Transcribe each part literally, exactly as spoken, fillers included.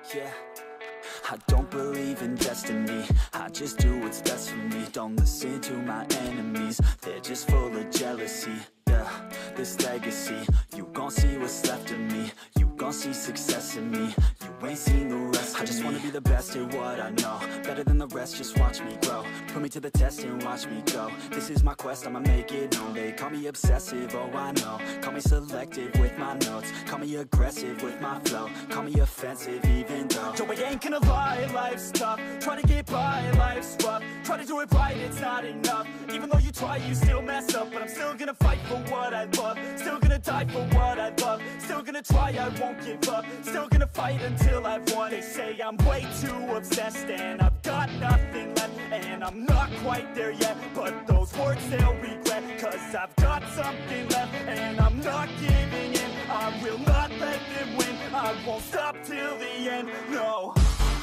yeah. I don't believe in destiny, I just do what's best for me. Don't listen to my enemies, they're just full of jealousy. Yeah, this legacy, you gon' see what's left of me. You gon' see success in me, you ain't seen the rest of me. I just wanna be the best at what I know, better than the rest, just watch me grow. Put me to the test and watch me go. This is my quest, I'ma make it known. They call me obsessive, oh I know. Call me selective with my notes, call me aggressive with my flow. Call me offensive even though Joe, I ain't gonna lie, life's tough. Try to get by, life's rough. Try to do it right, it's not enough. Even though you try, you still mess up. But I'm still gonna fight for what I love, still gonna die for what I love, still gonna try, I won't give up, still gonna fight until I've won. They say I'm way too obsessed and I've got nothing left, and I'm not quite there yet, but those words they'll regret, cause I've got something left and I'm not giving in. I will not let them win, I won't stop till the end, no.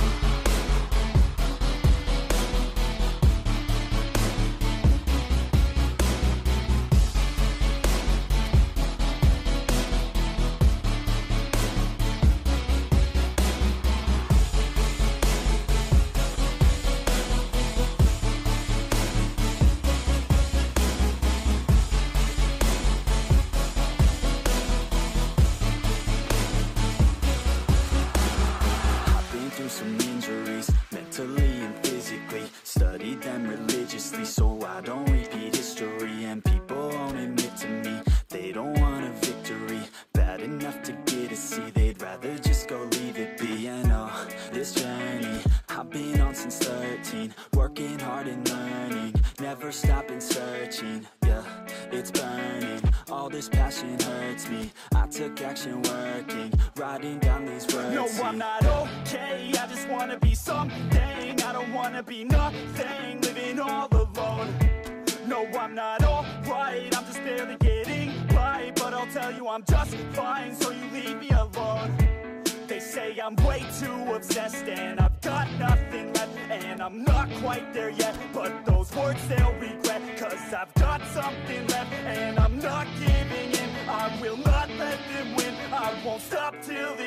Some injuries, mentally and physically. Studied them religiously so I don't repeat history. And people won't admit to me they don't want a victory bad enough to get a C. They'd rather just go leave it be. And oh, this journey I've been on since thirteen, working hard and learning, never stopping searching. Yeah, it's burning, all this passion hurts me. I took action working, writing down these words. No, I'm not okay, I just wanna be something. I don't wanna be nothing, living all alone. No, I'm not alright, I'm just barely getting by. But I'll tell you I'm just fine, so you leave me alone. They say I'm way too obsessed and I've got nothing left, and I'm not quite there yet, but those words they'll regret, cause I've got something left and I'm not giving in. I will not let them win, I won't stop till the